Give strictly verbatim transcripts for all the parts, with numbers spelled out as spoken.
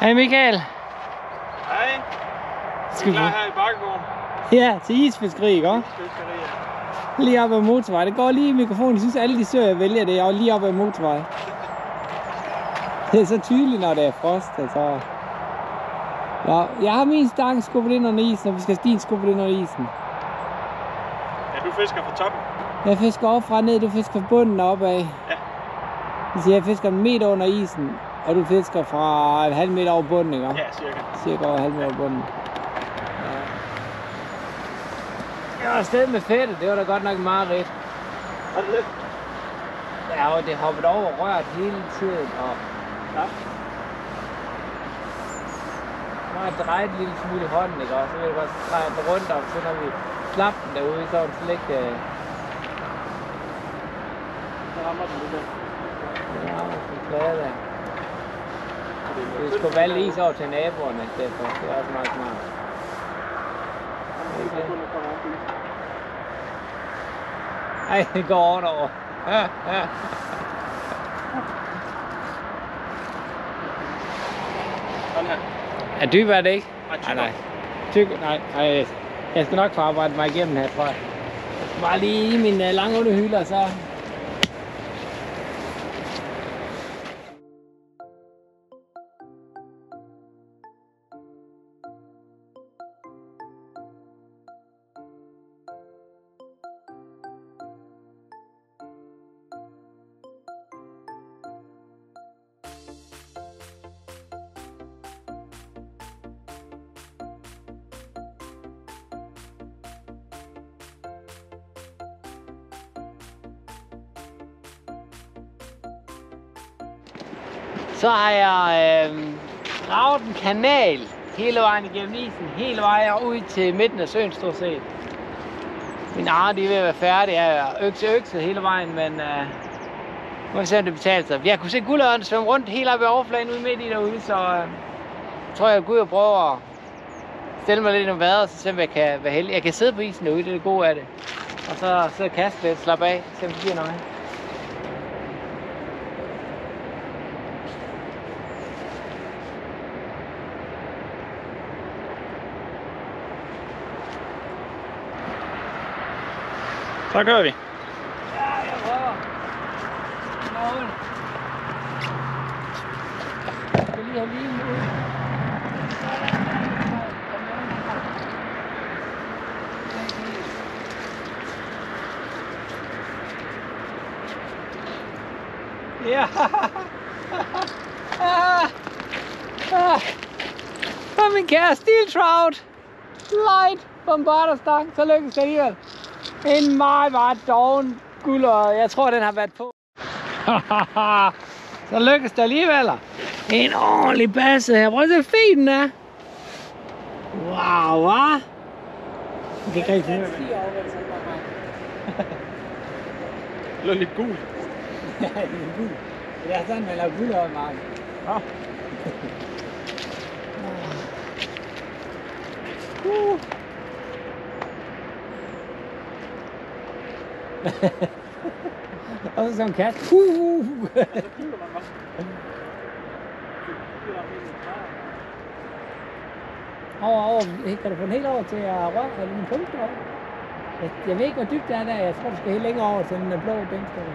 Hej Michael. Hej. Skal vi er klar her i Bakkegården. Ja, til isfiskeri, ikke? Isfiskeri, ja. Lige op ad motorvej. Det går lige i mikrofonen. Jeg synes, alle de søger, jeg vælger det. Jeg er lige op ad motorvej. Det er så tydeligt, når det er frost. Altså. Ja, jeg har min stang skubbet ind under isen, og vi skal din skubbet ind under isen. Ja, du fisker fra toppen. Jeg fisker op fra ned, du fisker fra bunden opad. Ja. Det siger, jeg fisker en meter under isen, og du fisker fra en halv meter over bunden, ikke? Ja, cirka. Cirka over en halv meter over bunden. Ja. Jeg var afsted med fedtet, det var da godt nok meget rigt. Var det det? Ja, og det hoppede over og rørt hele tiden, og ja. Nu har jeg drejet en lille smule i hånden, ikke? Og så vil jeg godt dreje den rundt om, så når vi slap den derude, så var den slet ikke... Øh... Så rammer den lidt der. Ja, den plade der. Det skulle valge is over til naboerne i stedet for. Det er også meget smart. Ej, det går ovenover. Ja, ja. Sådan her. Ja, dyb er det ikke? Nej, nej. Tyk, nej, nej. Jeg skal nok få arbejdet mig igennem her, tror jeg. Jeg skal bare lige i min uh, lange underhylder, så... Så har jeg øh, gravet en kanal hele vejen igennem isen, hele vejen ud til midten af søen stort set. Min arme de er ved at være færdig, jeg er økse økse hele vejen, men øh, må vi se om det betaler sig. Jeg kunne se guldørnen svømme rundt helt op i overfladen ude midt i derude, så øh, tror jeg, at jeg går ud og prøver at stille mig lidt om vejret, så simpelthen jeg kan være heldig. Jeg kan sidde på isen derude, det er det gode af det. Og så sidde og kaste lidt, slappe af, se om det giver noget. Så kører vi. Ja, jeg prøver. Nå. Jeg skal lige have lige ud. Ja. Og min kære steel trout. Light bombarderstang. Så lykkes det alligevel. En meget, meget doven guldør. Jeg tror, den har været på. Så lykkes det alligevel. En ordentlig basse her. Prøv at se, hvor fin den er. Wow, hva'? Jeg kan ikke rigtig høre det. Det er lidt gul. Ja, det er gul. Det er sådan, man laver guldør, Mark. Ja. Uh. Og så sådan en kat. Uh, uh. over, over. Kan du få den helt over til at røre? Er det en punkt derovre? Jeg, jeg ved ikke, hvor dybt det er der. Jeg tror, du skal helt længere over til den blå bænkstol.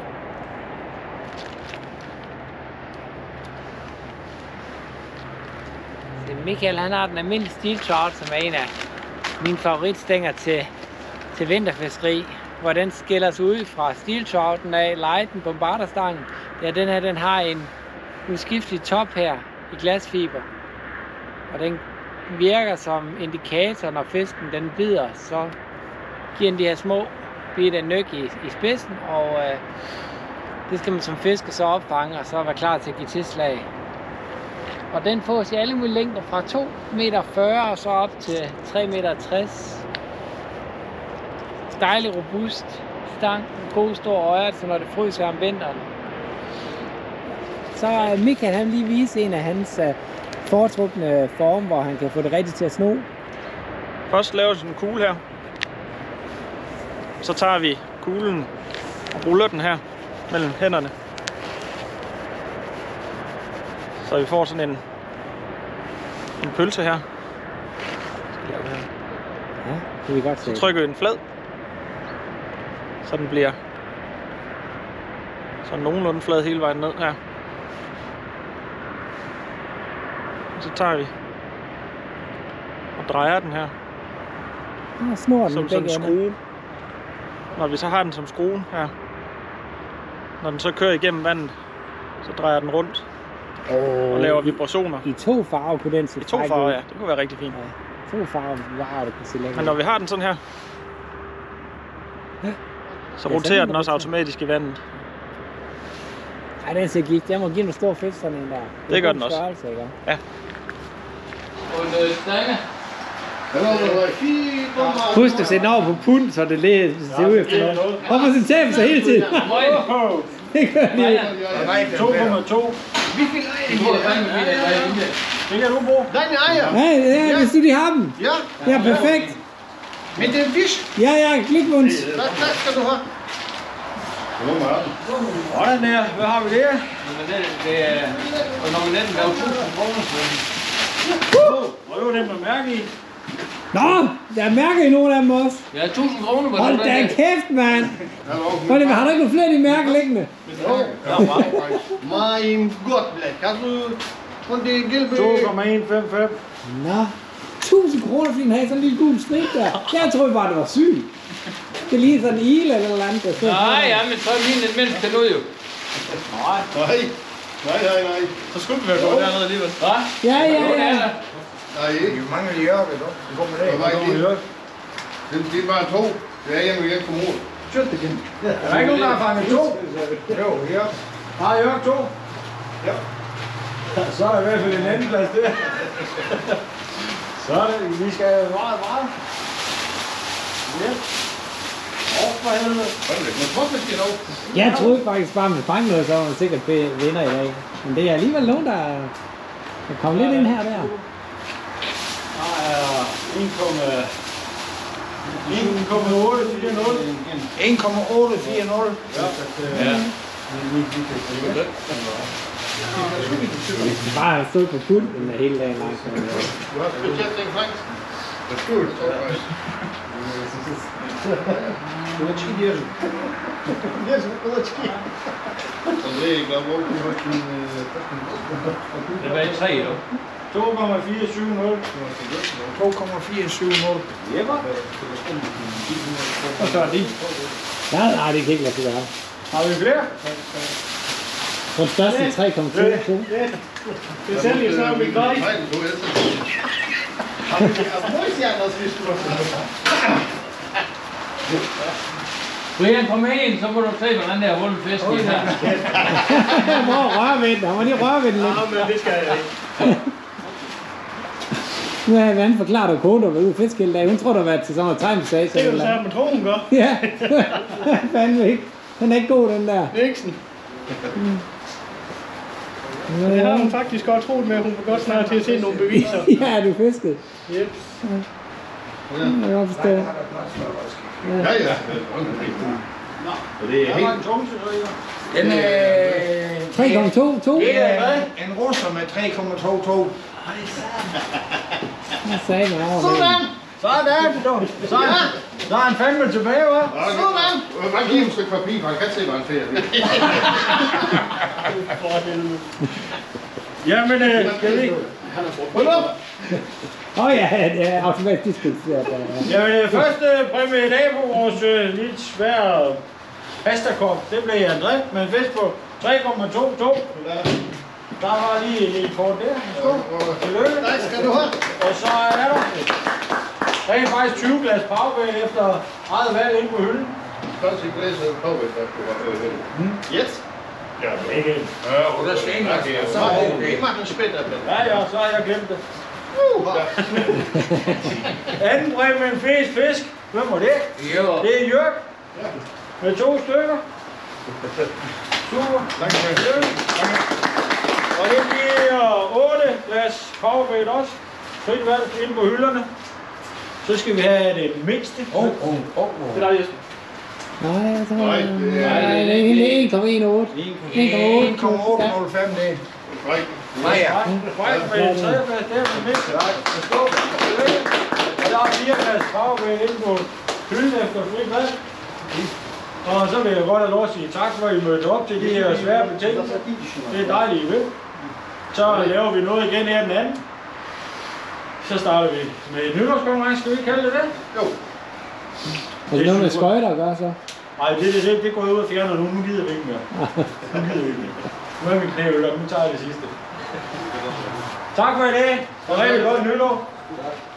Michael, han har den almindelige steel trout, som er en af mine favoritstænger til, til vinterfiskeri, hvor den skiller sig ud fra steel trouten af lighten bombarderstangen. Ja, den her, den har en udskiftelig top her i glasfiber, og den virker som indikator, når fisken den bider, så giver den de her små bitte nyk i, i spidsen, og øh, det skal man som fisker så opfange, og så være klar til at give tilslag. Og den fås i alle mulige længder fra to komma fyrre meter og så op til tre komma tres meter. Dejlig robust stang, god stor øje, så når det fryser om vinteren. Så Michael han lige vise en af hans foretrukne form, hvor han kan få det rigtigt til at sno. Først laver vi sådan en kugle her. Så tager vi kuglen og ruller den her mellem hænderne. Så vi får sådan en en pølse her. Ja, det kan vi godt se. Så trykker vi den flad. Så den bliver så nogenlunde flad hele vejen ned her. Og så tager vi og drejer den her. Ja, snor den som sådan en skrue. Når vi så har den som skruen her, når den så kører igennem vandet, så drejer den rundt oh, og laver vibrationer. I to farver kunne den se. I to farver, ja. Det kunne være rigtig fint. Ja, to farver, wow, det kan se lækkert. Men når vi har den sådan her, ja. så ja, roterer så den også automatisk i vandet. Ej, den ser gik. Jeg må give en stor fedt sådan en der. Det, det gør den også. Størrelse, ikke? Ja. Og øh, stange. Husk at sætte over på pund, så det ser ud efter noget. Hvorfor så taber sig hele tiden? Det gør de ikke. to komma to. Det kan du bruge. Den ejer. Ja, ja, hvis du lige har dem. Ja. Ja, perfekt. Men det er visk. Ja, ja, klikmunds. Hvad plads skal du have? Sådan der. Hvad har vi der? Det er nominellen, der er tusind kroner. Og det var dem med mærke i. Nå, der er mærker i nogle af dem også. Ja, tusind kroner på Hold da kæft, mand. Har du ikke flere af de mærker liggende? Mein Gott, kan du von det gilde? to komma et fem fem. Nå, tusind kroner, fordi den havde sådan en lille gul snit der. Jeg troede bare, det var syg. Det lige sådan en ile eller noget andet. Nej, ja, men så er min et menneske nu jo. Nej, nej, nej, nej, nej. Så skulle vi være gået dernede alligevel. Hva? Ja, ja, ja. Nej, ikke. Det mangler de ørke, dog. Det kommer med det. Det, det er bare to. Det er hjemme igen på mor. Kjørt det igen. Der er ikke nogen, der har fanget to. Jo, ja. Har I hørt to? Ja. Så er der i hvert fald en anden plads der. Så er det, vi skal meget, meget. Ja. Åh, for helvede. Men tror du, det er lov? Jeg troede faktisk bare, med fanget, så var man sikkert vinder i dag. Men det er alligevel nogen, der, der kom lidt ind her og der. Der er en komma otte fire nul. en komma otte fire nul. Ja. Vi bare har stået på pulten hele dagen lang. Du har specielt den klang. Det er skjult, tror jeg. Кулачки держит. Держит кулачки. Det er ikke godt, hvor du har din... Det var i tre, jo. to komma fire syv nul. to komma fire syv nul. Og så er de. Nej, nej, det kan ikke lade sig gøre. Har vi flere? På den største tre komma to. Det sælger så vi godt. Nej, du er efter. Hvor er det, Anders, hvis du har... Brian, kom med ind, så må du se, hvordan der er rundt fisk i her. Jeg må røre ved den. Han må lige røre ved den lidt. Ja, men det skal jeg ikke. Nu har jeg forklaret, at kone var ude og fiske hele dag. Hun tror, du har været til sådan noget tegnsage. Det er jo så med troen gør. Ja, fandme ikke. Den er ikke god, den der. Nixon. Det har hun faktisk godt troet med, hun vil godt snart til at se nogle beviser. Ja, du fiskede. Yep. Ja, jeg kan godt forstå. Ja, ja. Det er helt tungt, så Den er... tre komma to. to. Det er en russer med tre komma to to. Jeg sagde det over. Sådan! Sådan! Så er, så er han fandme tilbage, hva'? Sådan! Bare giv ham et stykke papir, for han kan ikke se, hvad han færdig. Jamen, øh, skal vi... Hold op! Åh oh, ja, det er automatisk diskvalificeret. Jamen, øh, første præmie i dag på vores øh, lidt svære pastakop, det blev André med en fisk på tre komma to to. Der var lige en lille kort der. Tillykke. Nej, skal du have. Og så er der rent faktisk tyve glas pavbæl efter eget valg inde på hylden. Først i glæser på, hvis jeg skulle have hørt det. Yes. Ja, ikke. Ja, og der skal ikke nok. Så er det ikke en spænd af det. Ja, ja, så har jeg glemt det. Anden præmie med en fisk fisk. Hvem var det? Jo. Det er Jørg. Med to stykker. Super. Tak for det. Og det bliver otte glas powerbeat også. Frit valg inde på hylderne. Så skal vi have det mindste. Åh, åh, åh. Det er dig, Jesper. Nej, jeg tror... Nej, det er- Nej, det er en komma en otte. en komma otte nul fem, det. Frederik. Maja. Frederik med en tredjeplads der med mindst. Værsgo. Og der er fireplads fagvæg inde på hylden efter fri plads. Og så vil jeg godt have lov at sige tak for, at I mødte op til de her svære betingelser. Det er dejligt, I ved. Så laver vi noget igen her den anden. Så starter vi med et nytårskonkurrence, skal vi kalde det det? Jo. Er det noget med skøjter at gøre så? Nej, det, det, det, det går jeg ud og fjerner nu. Nu gider vi ikke mere. Nu gider vi ikke mere. Nu er min knæ øl, og nu tager jeg det sidste. Tak for i dag. Og rigtig godt nytår.